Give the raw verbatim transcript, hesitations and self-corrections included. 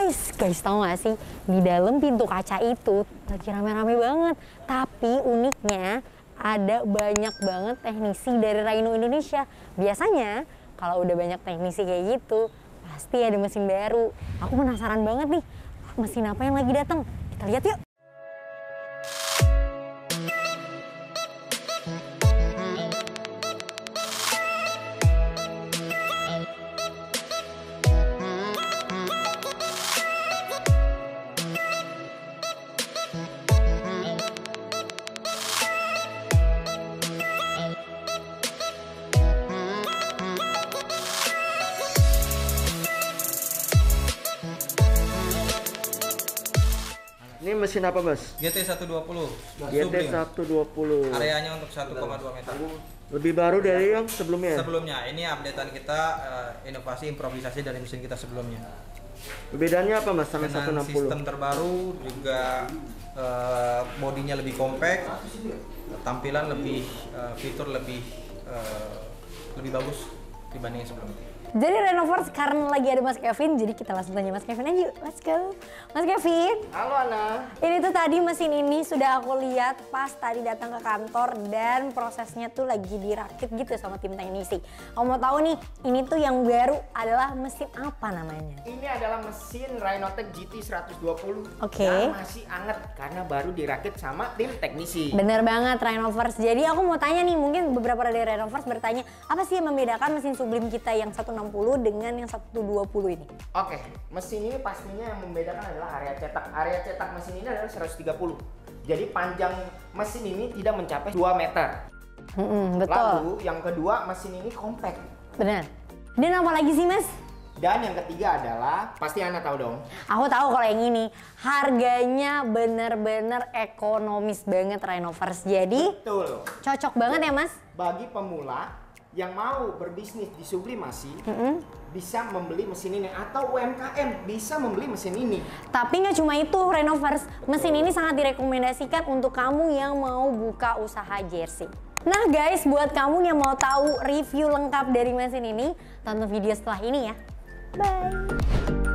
Guys, guys tahu gak sih, di dalam pintu kaca itu lagi rame-rame banget. Tapi uniknya ada banyak banget teknisi dari Rhino Indonesia. Biasanya kalau udah banyak teknisi kayak gitu, pasti ada mesin baru. Aku penasaran banget nih, mesin apa yang lagi datang. Kita lihat yuk. Ini mesin apa, Mas? G T seratus dua puluh. G T seratus dua puluh. Areanya untuk satu koma dua meter. Lebih baru dari yang sebelumnya. Sebelumnya, ini updatean kita, uh, inovasi improvisasi dari mesin kita sebelumnya. Perbedaannya apa, Mas, sama seratus enam puluh? Sistem terbaru, juga uh, bodinya lebih compact, tampilan lebih, uh, fitur lebih uh, lebih bagus dibanding sebelumnya. Jadi Rhinoverse karena lagi ada Mas Kevin, jadi kita langsung tanya Mas Kevin aja yuk. Let's go. Mas Kevin. Halo, Ana. Ini tuh tadi mesin ini sudah aku lihat pas tadi datang ke kantor dan prosesnya tuh lagi dirakit gitu sama tim teknisi. Aku mau tahu nih, ini tuh yang baru adalah mesin apa namanya? Ini adalah mesin Rhinotech G T seratus dua puluh. Oke. Yang masih anget karena baru dirakit sama tim teknisi. Bener banget Rhinoverse. Jadi aku mau tanya nih, mungkin beberapa dari Rhinoverse bertanya, apa sih yang membedakan mesin Sublime kita yang seratus enam puluh dengan yang seratus dua puluh ini? Oke, mesin ini pastinya yang membedakan adalah area cetak. Area cetak mesin ini adalah seratus tiga puluh. Jadi panjang mesin ini tidak mencapai dua meter. Hmm, betul. Lalu yang kedua, mesin ini compact. Bener. Dan apa lagi sih, Mas? Dan yang ketiga adalah, pasti Anda tahu dong. Aku tahu kalau yang ini harganya bener-bener ekonomis banget Rhinoverse. Jadi Betul. cocok banget ya, Mas? Bagi pemula yang mau berbisnis di sublimasi, Mm-hmm. bisa membeli mesin ini, atau U M K M bisa membeli mesin ini. Tapi nggak cuma itu Rhinoverse, mesin ini sangat direkomendasikan untuk kamu yang mau buka usaha jersey. Nah guys, buat kamu yang mau tahu review lengkap dari mesin ini, tonton video setelah ini ya. Bye!